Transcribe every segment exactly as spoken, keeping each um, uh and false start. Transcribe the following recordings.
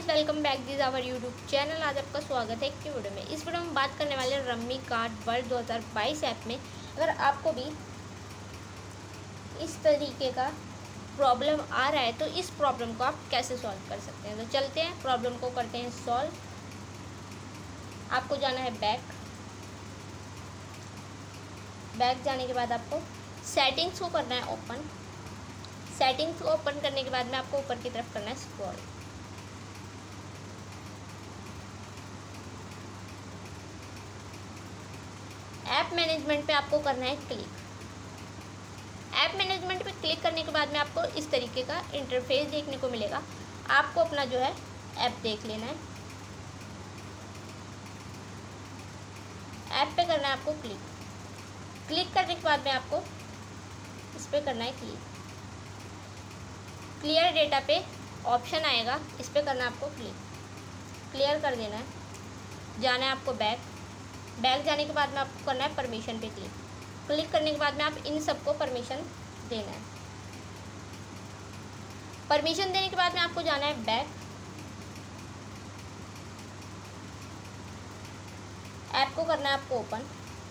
Welcome back this our YouTube channel. आज आपका स्वागत है एक की वीडियो में। इस वीडियो में बात करने वाले रम्मी कार्ड वर्ल्ड दो हज़ार बाईस ऐप में अगर आपको भी इस तरीके का प्रॉब्लम आ रहा है तो इस प्रॉब्लम को आप कैसे सॉल्व कर सकते हैं। तो चलते हैं, प्रॉब्लम को करते हैं सॉल्व। आपको जाना है बैक बैक जाने के बाद आपको सेटिंग्स को करना है ओपन। सेटिंग्स को ओपन करने के बाद में आपको ऊपर की तरफ करना है स्क्रॉल। ऐप मैनेजमेंट पे आपको करना है क्लिक। ऐप मैनेजमेंट पे क्लिक करने के बाद में आपको इस तरीके का इंटरफेस देखने को मिलेगा। आपको अपना जो है ऐप देख लेना है। ऐप पे करना है आपको क्लिक। क्लिक करने के बाद में आपको इस पे करना है क्लिक। क्लियर डेटा पे ऑप्शन आएगा, इस पे करना है आपको क्लिक। क्लियर कर देना है। जाना है आपको बैक। बैक जाने के बाद में आपको करना है परमिशन पे क्लिक। क्लिक करने के बाद में आप इन सबको परमिशन देना है। परमिशन देने के बाद में आपको जाना है बैक। ऐप को करना है आपको ओपन।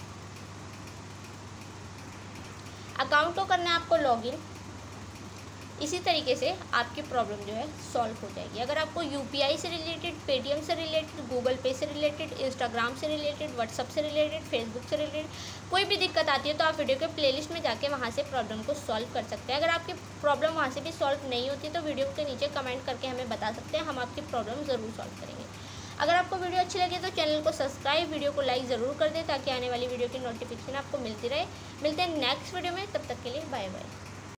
अकाउंट को करना है आपको लॉगिन। इसी तरीके से आपकी प्रॉब्लम जो है सॉल्व हो जाएगी। अगर आपको यूपीआई से रिलेटेड, पेटीएम से रिलेटेड, गूगल पे से रिलेटेड, इंस्टाग्राम से रिलेटेड, व्हाट्सअप से रिलेटेड, फेसबुक से रिलेटेड कोई भी दिक्कत आती है तो आप वीडियो के प्लेलिस्ट में जाके वहाँ से प्रॉब्लम को सॉल्व कर सकते हैं। अगर आपकी प्रॉब्लम वहाँ से भी सॉल्व नहीं होती तो वीडियो के नीचे कमेंट करके हमें बता सकते हैं, हम आपकी प्रॉब्लम ज़रूर सॉल्व करेंगे। अगर आपको वीडियो अच्छी लगे तो चैनल को सब्सक्राइब, वीडियो को लाइक ज़रूर कर दें ताकि आने वाली वीडियो की नोटिफिकेशन आपको मिलती रहे। मिलते हैं नेक्स्ट वीडियो में, तब तक के लिए बाय बाय।